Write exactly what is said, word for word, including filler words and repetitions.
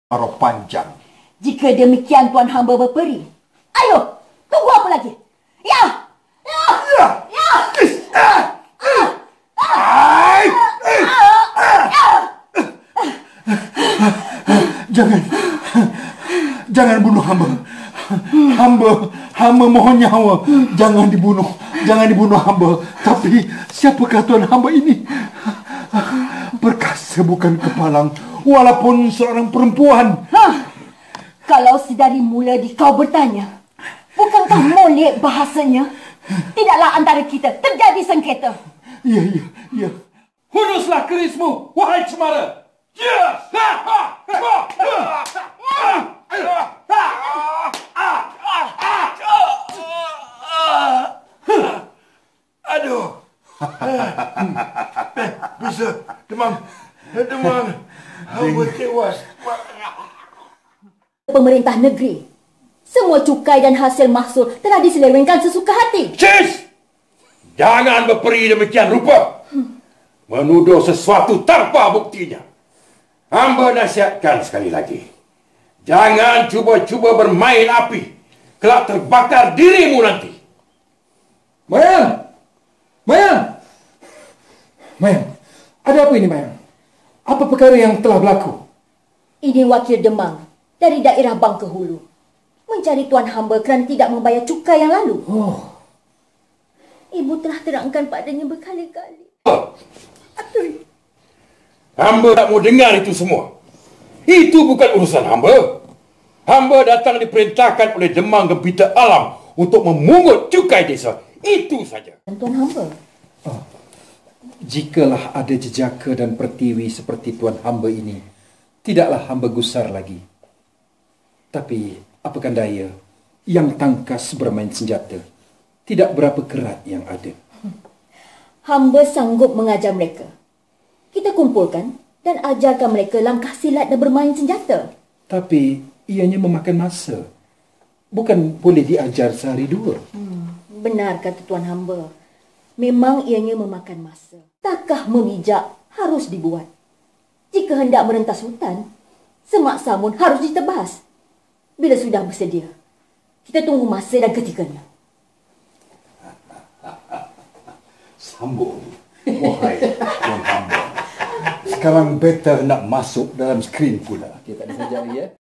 Arah panjang. Jika demikian tuan hamba berperi. Ayo, tunggu apa lagi? Ya! Ya! Ya! Ya! Ah! Ah! Jangan. Jangan bunuh hamba. Hamba, hamba mohon nyawa. Jangan dibunuh. Jangan dibunuh hamba. Tapi siapakah tuan hamba ini? Perkasa bukan kepalang, walaupun seorang perempuan. Hah? Kalau sedari mula di kau bertanya, bukankah molek bahasanya? Tidaklah antara kita terjadi sengketa. Ya, ya, ya. Hunuslah kerismu, wahai cemara. Ya! Ha! Ha! Ha! Aduh. Bisa demam. Demam. Hamba tewas. Pemerintah negeri, semua cukai dan hasil mahsul telah diselewengkan sesuka hati. Cis! Jangan berperi demikian rupa. Menuduh sesuatu tanpa buktinya. Hamba nasihatkan sekali lagi. Jangan cuba-cuba bermain api. Kelak terbakar dirimu nanti. Mayang! Mayang! Mayang, ada apa ini, Mayang? Apa perkara yang telah berlaku? Ini wakil Demang dari daerah Bangkahulu mencari tuan hamba kerana tidak membayar cukai yang lalu. Oh. Ibu telah terangkan padanya berkali-kali. Oh. Hamba tak mau dengar itu semua. Itu bukan urusan hamba. Hamba datang diperintahkan oleh Demang Gempita Alam untuk memungut cukai desa. Itu saja. Tuan hamba. Oh. Jikalah ada jejaka dan pertiwi seperti tuan hamba ini, tidaklah hamba gusar lagi. Tapi apakan daya, yang tangkas bermain senjata, tidak berapa kerat yang ada. Hamba sanggup mengajar mereka. Kita kumpulkan dan ajarkan mereka langkah silat dan bermain senjata. Tapi ianya memakan masa. Bukan boleh diajar sehari dua. Hmm, benar kata tuan hamba. Memang ianya memakan masa. Takkah memijak harus dibuat? Jika hendak merentas hutan, semak samun harus ditebas. Bila sudah bersedia, kita tunggu masa dan ketikanya. Sambung. Wahai tuan hamba. Sekarang beta nak masuk dalam skrin pula. Okey, tak ada saja lagi ya.